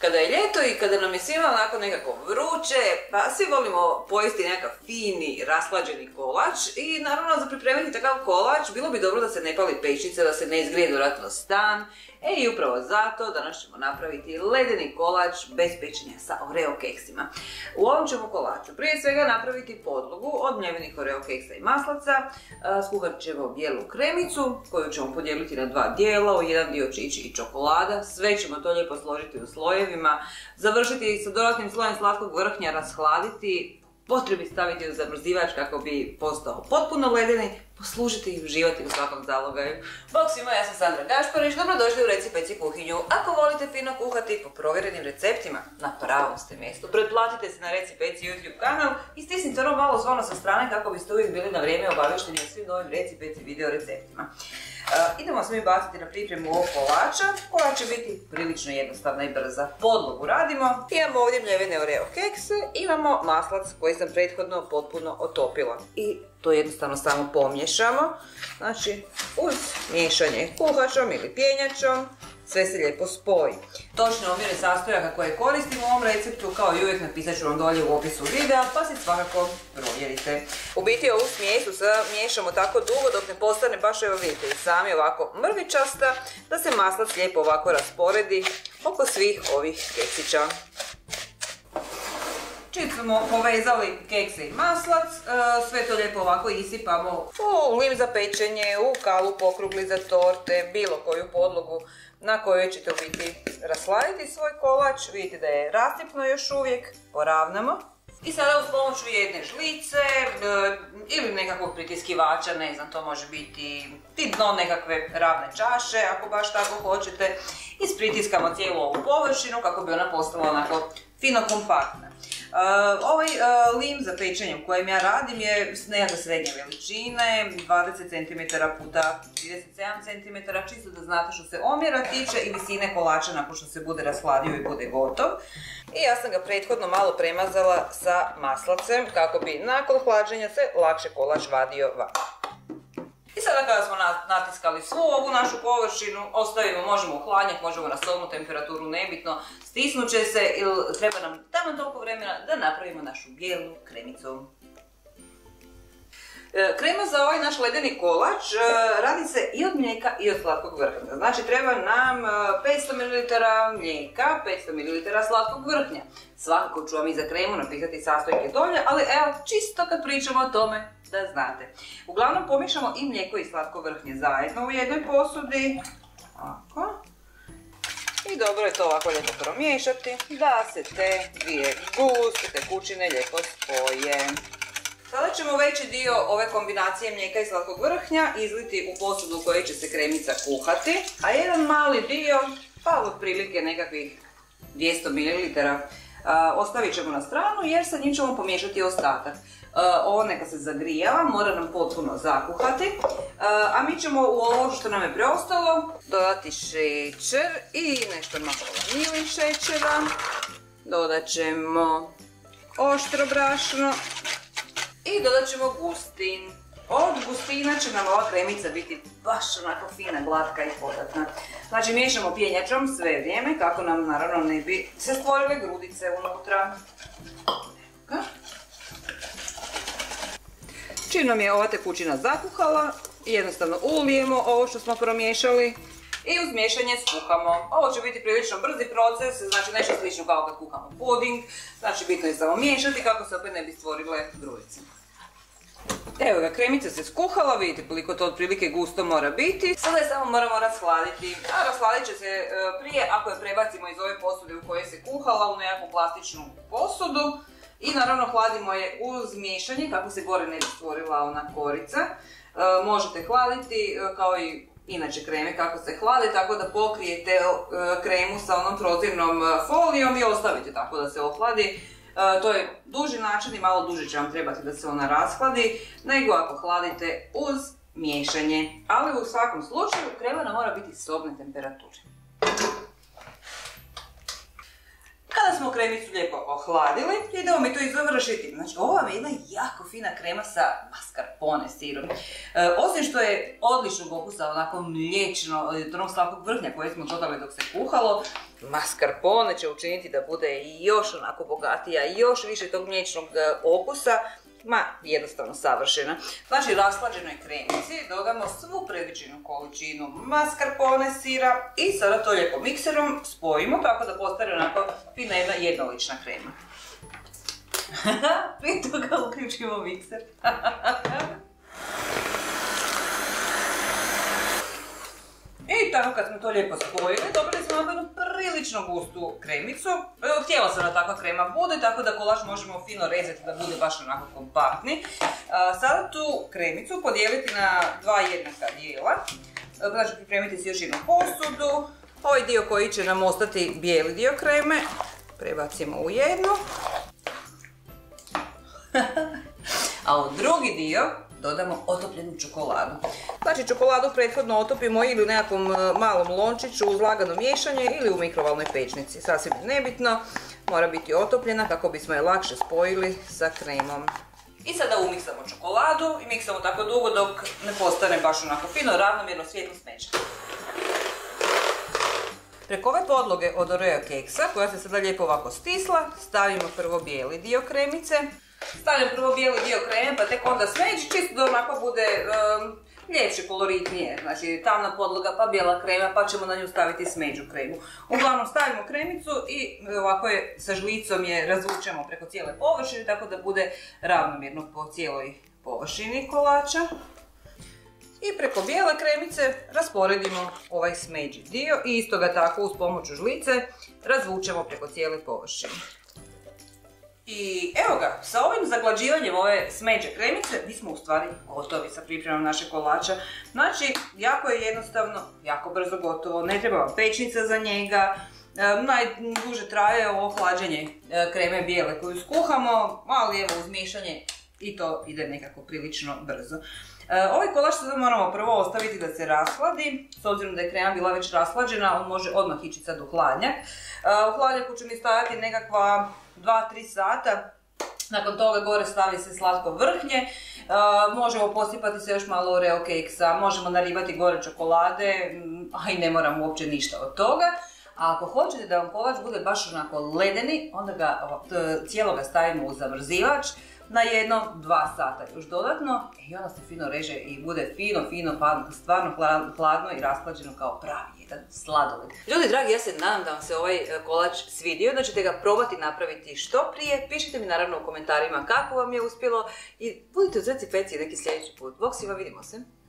Kada je ljeto i kada nam je svima onako nekako vruće, pa svi volimo pojesti nekakav fini, rashlađeni kolač i naravno za pripremiti takav kolač bilo bi dobro da se ne pali pećnica, da se ne izgrije dodatno stan. I upravo zato danas ćemo napraviti ledeni kolač bez pečenja sa Oreo keksima. U ovom ćemo kolaču prije svega napraviti podlogu od mljevenih Oreo keksa i maslaca. Skuhat ćemo bijelu kremicu koju ćemo podijeliti na dva dijela, u jedan dio će ići i čokolada. Sve ćemo to lijepo složiti u slojevima, završiti sa dodatnim slojem slatkog vrhnja, rashladiti, potrebi staviti u zamrzivač kako bi postao potpuno ledeni, poslužiti i uživati u svakom zalogaju. Bog svima, ja sam Sandra Gašparić, dobrodošli u Reci Peci kuhinju. Ako volite fino kuhati po provjerenim receptima, na pravom ste mjestu. Pretplatite se na Reci Peci YouTube kanal i stisnite ono malo zvono sa strane kako biste uvijek bili na vrijeme obavješteni o svim novim Reci Peci video receptima. Idemo se mi baciti na pripremu ovog kolača, koja će biti prilično jednostavna i brza. Podlogu radimo. Imamo ovdje mljevene Oreo kekse, imamo maslac koji sam prethodno potpuno otopila. I to jednostavno samo pomiješamo. Znači, uz miješanje kuhačom ili pjenjačom, sve se lijepo spoji. Točne omjere sastojaka koje koristim u ovom receptu, kao i uvijek, napisat ću vam dolje u opisu videa, pa si svakako provjerite. U biti ovu smijesu miješamo tako dugo dok ne postane baš, evo vidite, i sami ovako mrvičasta, da se maslac lijepo ovako rasporedi oko svih ovih keksića. Čim smo povezali kekse i maslac, sve to lijepo ovako isipamo u lim za pečenje, u kalup okrugli za torte, bilo koju podlogu na kojoj ćete u biti rasladiti svoj kolač. Vidite da je rasipno još uvijek, poravnamo. I sada uz pomoću jedne žlice ili nekakvog pritiskivača, ne znam, to može biti dno nekakve ravne čaše ako baš tako hoćete, ispritiskamo cijelu ovu površinu kako bi ona postala onako fino kompaktna. Ovaj lim za pečenje u kojem ja radim je nekakve srednje veličine, 20 cm puta 37 cm, čisto da znate što se omjera tiče i visine kolača nakon što se bude rashladio i bude gotov. I ja sam ga prethodno malo premazala sa maslacem kako bi nakon hlađenja se lakše kolač vadio van. I sada kada smo natiskali svu ovu našu površinu, ostavimo, možemo uhladnjati, možemo na sobnu temperaturu, nebitno, stisnut će se ili treba nam tamo toliko vremena da napravimo našu bijelu kremicu. Krema za ovaj naš ledeni kolač radi se i od mlijeka i od slatkog vrhnja. Znači treba nam 500 ml mlijeka, 500 ml slatkog vrhnja. Svakako ću vam i za kremu napisati sastojke dolje, ali evo, čisto kad pričamo o tome, da znate. Uglavnom pomiješamo i mlijeko i slatko vrhnje zajedno u jednoj posudi. Ovako. I dobro je to ovako lijepo promiješati da se te dvije guste tekućine lijepo spoje. Sada ćemo veći dio ove kombinacije mlijeka i slatkog vrhnja izliti u posudu u kojoj će se kremica kuhati, a jedan mali dio, pa otprilike nekakvih 200 ml, ostavit ćemo na stranu jer sa njim ćemo pomiješati ostatak. Ovo neka se zagrijava, mora nam potpuno zakuhati, a mi ćemo u ovo što nam je preostalo dodati šećer i nešto malo vanilin šećera. Dodat ćemo oštro brašno i dodat ćemo gustin. Od gustina će nam ova kremica biti baš onako fina, glatka i podatna. Znači miješamo pjenjačom sve vrijeme kako nam naravno ne bi se stvorile grudice unutra. Čim nam je ova tekućina zakuhala, jednostavno ulijemo ovo što smo promiješali i uz miješanje skuhamo. Ovo će biti prilično brzi proces, znači nešto slično kao kad kuhamo puding, znači bitno je samo miješati kako se opet ne bi stvorile grudice. Evo ga, kremica se skuhala, vidite koliko to otprilike gusto mora biti. Sada je samo moramo rashladiti, a rashladit će se prije ako je prebacimo iz ove posude u kojoj se kuhala u nekakvu plastičnu posudu. I naravno hladimo je uz miješanje kako se gore ne bi stvorila ona korica. Možete hladiti kao i inače kreme kako se hlade, tako da pokrijete kremu sa onom prozirnom folijom i ostavite tako da se ohladi. To je duži način i malo duže će vam trebati da se ona rashladi, nego ako hladite uz miješanje. Ali u svakom slučaju krema nam mora biti sobne temperature. Kada smo smo kremicu lijepo ohladili, idemo mi to i završiti. Znači, ovo vam je jedna jako fina krema sa mascarpone sirom. Osim što je odličnog okusa, onako mliječno, od onog slatkog vrhnja koje smo dodali dok se kuhalo, mascarpone će učiniti da bude još onako bogatija, još više tog mliječnog okusa. Jednostavno savršena. Znači, rashlađenoj kremici dodamo svu predviđenu količinu mascarpone sira i sada to lijepo mikserom spojimo tako da postane onako fina jedna jednolična krema. Prije toga uključimo mikser. I tako kad smo to lijepo spojili, dobili smo jednu prilično gustu kremicu. Htjela sam da takva krema bude, tako da kolač možemo fino rezati da bude baš onako kompaktni. Sada tu kremicu podijeliti na dva jednaka dijela. Znači, pripremite si još jednu posudu. Ovaj dio koji će nam ostati bijeli dio kreme prebacimo u jednu. A u drugi dio dodamo otopljenu čokoladu. Znači, čokoladu prethodno otopimo ili u nekakvom malom lončiću uz lagano miješanje ili u mikrovalnoj pećnici. Sasvim nebitno, mora biti otopljena kako bismo je lakše spojili sa kremom. I sada umiksamo čokoladu i miksamo tako dugo dok ne postane baš onako fino, ravnomjerno svijetlo smeđe. Preko ove podloge od Oreo keksa, koja se sada lijepo ovako stisla, stavimo prvo bijeli dio kremice. Stavljam prvo bijeli dio kreme, pa tek onda smeđi, čisto da onako bude ljepše, koloritnije. Znači, tamna podloga, pa bijela krema, pa ćemo na nju staviti smeđu kremu. Uglavnom, stavimo kremicu i ovako je sa žlicom je razvučemo preko cijele površine, tako da bude ravnomjerno po cijeloj površini kolača. I preko bijele kremice rasporedimo ovaj smeđi dio i isto ga tako uz pomoću žlice razvučemo preko cijele površine. I evo ga, sa ovim zaglađivanjem ove smeđe kremice mi smo u stvari gotovi sa pripremom našeg kolača. Znači, jako je jednostavno, jako brzo gotovo, ne treba vam pećnica za njega. Najduže traje ovo hlađenje kreme bijele koju skuhamo, ali evo uz miješanje i to ide nekako prilično brzo. Ovaj kolač sada moramo prvo ostaviti da se rashladi, s obzirom da je krema bila već rashlađena, on može odmah ići sad u hladnjak. U hladnjaku će mi stajati nekakva 2-3 sata, nakon toga gore stavi se slatko vrhnje, možemo posipati se još malo Oreo keksa, možemo naribati gore čokolade, a i ne moramo uopće ništa od toga. A ako hoćete da vam kolač bude baš onako ledeni, onda ga cijeloga stavimo u zamrzivač na 1-2 sata još dodatno i onda se fino reže i bude fino, stvarno hladno i rashlađeno kao pravi jedan sladoled. Ljudi dragi, ja se nadam da vam se ovaj kolač svidio, da ćete ga probati napraviti što prije. Pišite mi naravno u komentarima kako vam je uspjelo i budite u zreci peci neki sljedeći put. Bog svima, vidimo se!